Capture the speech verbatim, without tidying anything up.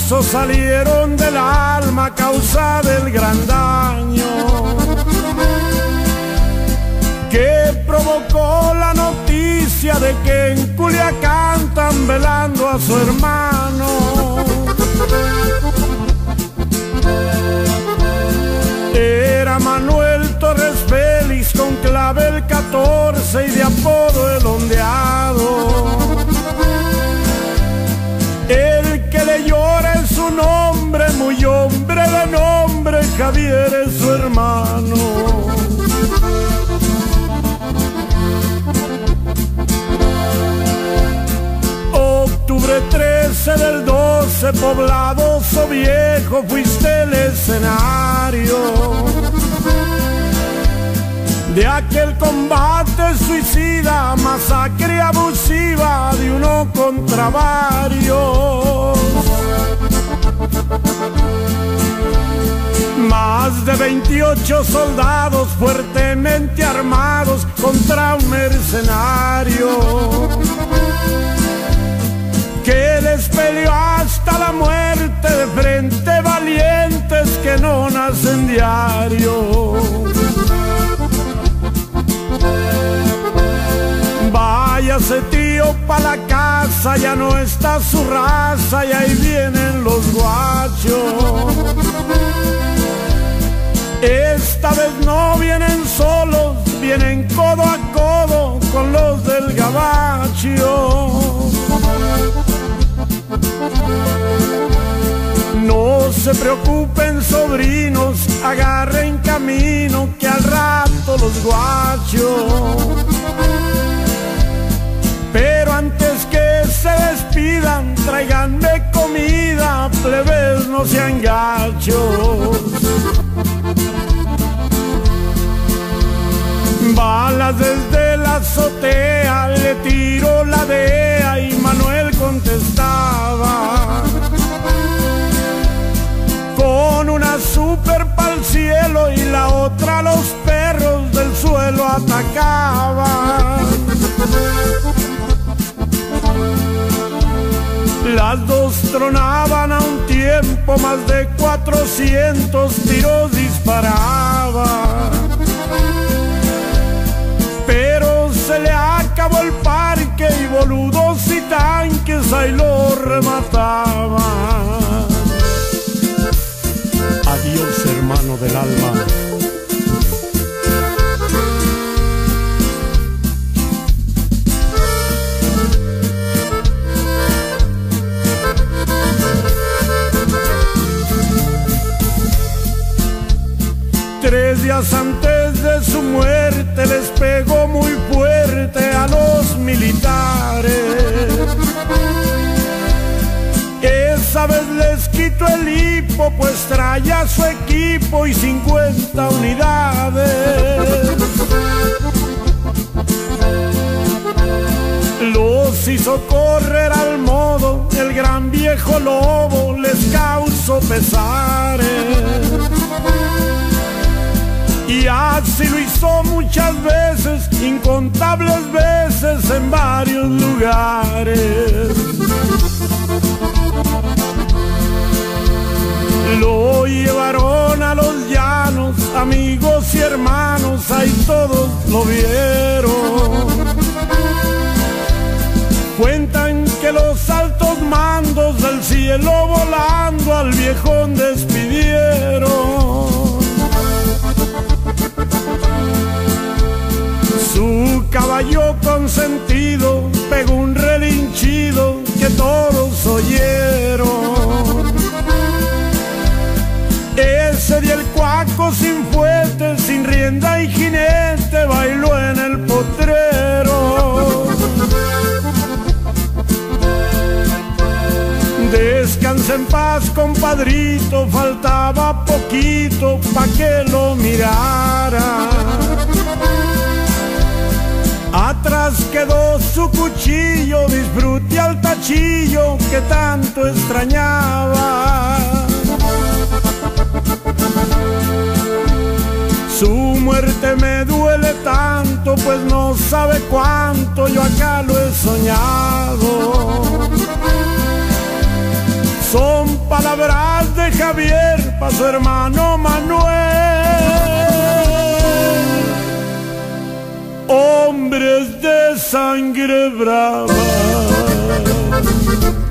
abusos salieron del alma a causa del gran daño que provocó la noticia de que en Culiacán están velando a su hermano. Era Manuel Torres Félix con clave el catorce y de apodo el ondeado. El que le llora es su nombre, muy hombre de nombre, Javier es su hermano. Octubre trece del doce, Poblado Viejo, fuiste el escenario de aquel combate suicida, masacre abusiva de uno contra varios. Más de veintiocho soldados fuertemente armados contra un mercenario que les peleó hasta la muerte de frente, valientes que no nacen diario. Váyase tío pa' la casa, ya no está su raza y ahí vienen los guachos. Esta vez no vienen solos, vienen codo a codo con los del gabacho. No se preocupen sobrinos, agarren camino que al rato los guachos. Pero antes que se despidan, tráiganme comida, plebes no sean gachos. Balas desde la azotea, le tiro la D E A y Manuel contestaba con una super pa'l cielo y la otra los perros del suelo atacaban. Las dos tronaban a un tiempo, más de cuatrocientos tiros disparaban. Pero se le acabó el parque y boludos y tanques ahí lo remataban. Adiós, hermano del alma. Tres días antes de su muerte les pegó muy fuerte a los militares. Esa vez les quitó el hipo, pues traía su equipo y cincuenta unidades. Los hizo correr al modo, el gran viejo lobo les causó pesares. Y así lo hizo muchas veces, incontables veces en varios lugares. Lo llevaron a los llanos, amigos y hermanos, ahí todos lo vieron. Cuentan que los altos mandos del cielo volando al viejón despidieron. Su caballo consentido pegó un relinchido que todos oyeron. Ese día el cuaco sin fuete, sin rienda y jinete, bailó en el potrero. Descansa en paz, compadrito, faltaba poquito pa' que lo mirara. Atrás quedó su cuchillo, disfrute al tachillo que tanto extrañaba. Su muerte me duele tanto, pues no sabe cuánto yo acá lo he soñado. Son palabras Javier pa' su hermano Manuel, hombres de sangre brava.